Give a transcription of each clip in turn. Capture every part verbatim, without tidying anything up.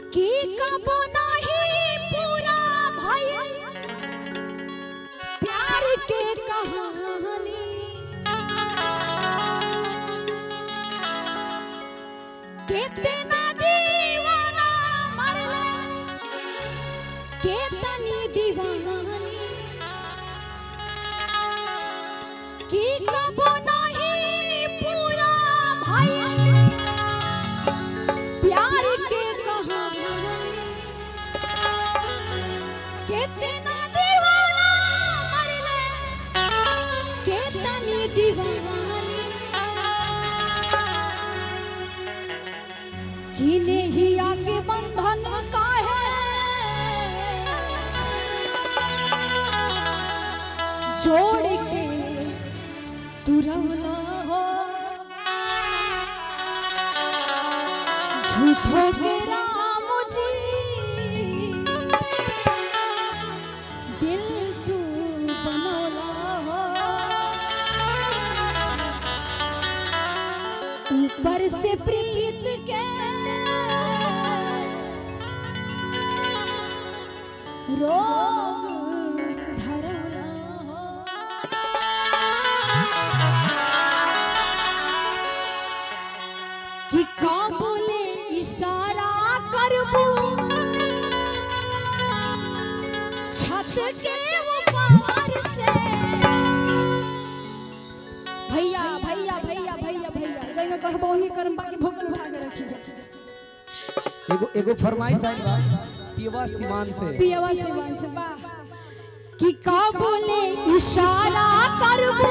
कि कब नहीं पूरा भइल प्यार के कहानी। कितना दीवाना मरले कितनी दीवानी कि कब नहीं पूरा भइल प्यार के कहानी। कितना दीवाना मरले कितनी दीवानी कि नहीं आगे बंधन का है जोड़ के तू रवला हो झूठो के राम जी दिल तू बनौला हो। ऊपर से प्रीत के रोग धरौला हो। कि का बोले इशारा करबू छत के ऊपर से। भैया भैया भैया भैया भैया जइने कहबो ही करम बाकी भोकल उठा के रखी जा। एगो एगो फरमाइश आई बा पियवा सिवान से पियवा सिवान से वाह। कि का बोले इशारा करबू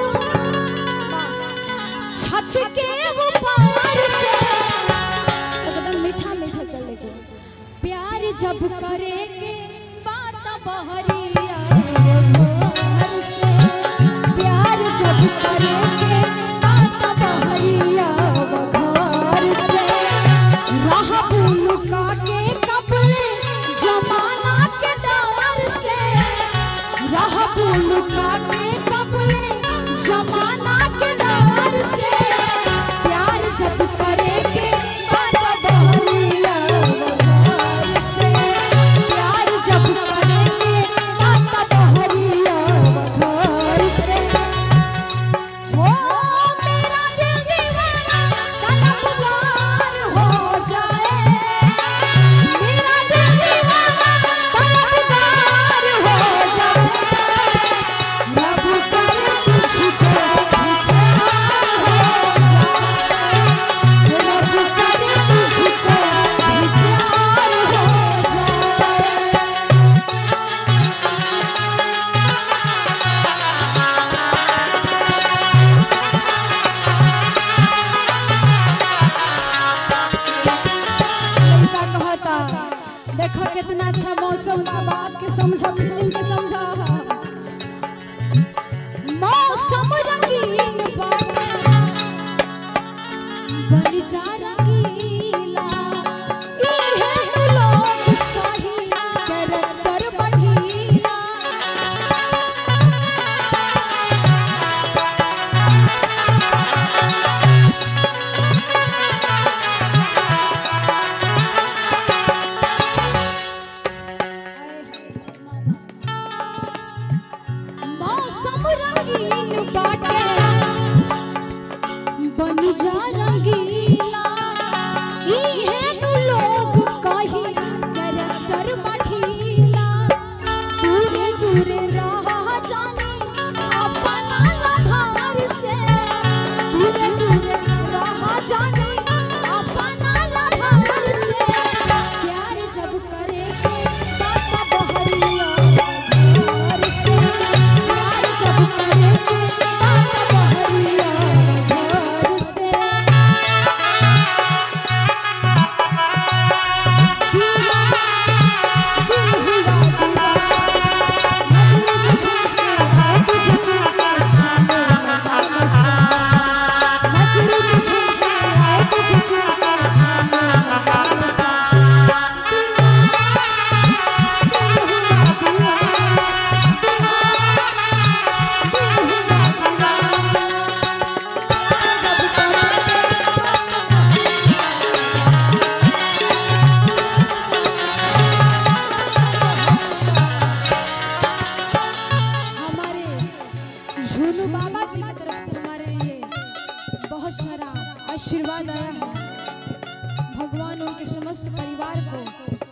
छत के ऊपर से। एकदम मीठा मीठा चले के प्यार जब करे के बात बहरिया घर से। प्यार जब करे के बात बहरिया घर से। रहबू लुका के कपले जमाना के डर से। रहबू लुका के कपले जमाना के डर से। प्यार जब करे के बात बहरिया घर से। प्यार जब करे के बात बहरिया घर से। हो मेरा दिल दीवाना तलबगार हो जाए। मेरा दिल दीवाना तलबगार हो जाए। रब करे तुझको भी प्यार हो जाए। रब करे तुझको भी प्यार हो जाए। लड़का कहता देखो कितना अच्छा मौसम बा बात के समझा फीलिंग के समझा। मौसम रंगीन बाटे बन जा रंगीला। इहे नु लोग कही करतर बढ़ीला। मौसम रंगीन बाटे बन जा रंगीला। इहे नु लोग कही करतर बढ़ीला। दूरे दूरे रह जानी अपना लभार से। दूरे दूरे रह जानी अपना लभार से। प्यार जब करे के बात बहरिया घर से। प्यार जब करे के बात बहरिया घर से। समस्त परिवार को